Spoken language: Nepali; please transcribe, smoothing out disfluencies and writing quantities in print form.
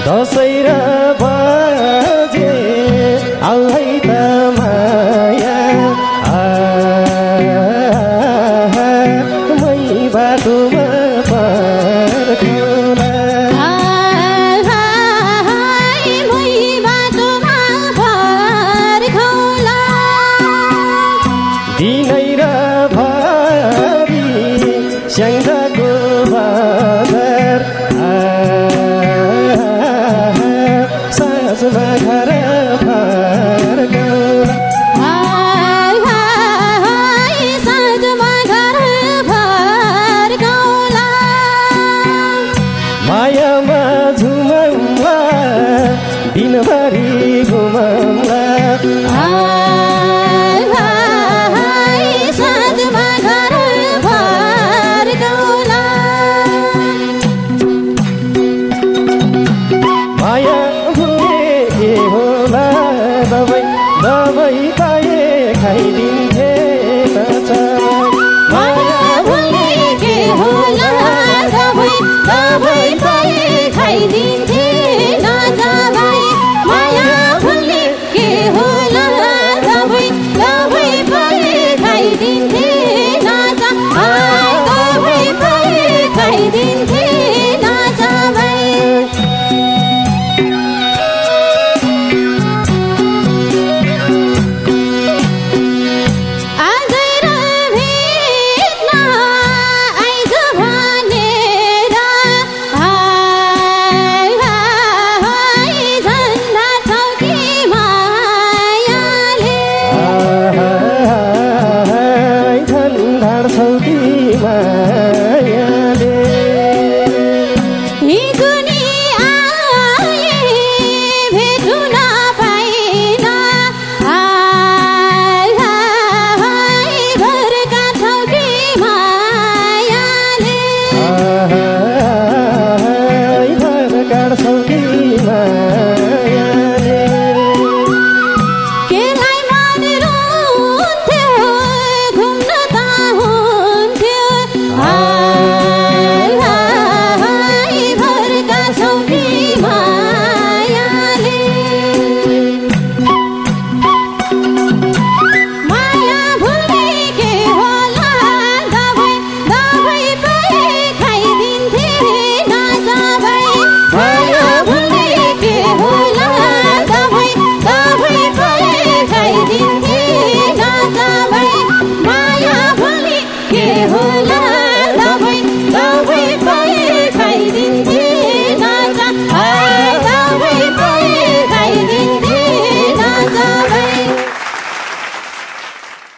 दसैँ र बजे आउ है त माया मै बाटोमा पर्खौला मै बाटोमा पर्खौला दिनै र भरि स्याङ्जाको बजार साँझमा घर फर्कौला साँझमा घर फर्कौला मायामा झुमौला दिनभरि घुमौला साँझमा घर फर्कौला माया भुले के होला दबाई पाए खाइदिन्थे माया भुले के होला दबाई पाए खाइदिन्थे नजाबाई माया भुले के होला दबाई पाए खाइदिन्थे दबाई पाए खाइदिन्थे नजाबाई आजै र भेट्न आइज भनेर झन्डा चौकी मायाले झन्डार छौकी मायाले हिजो नि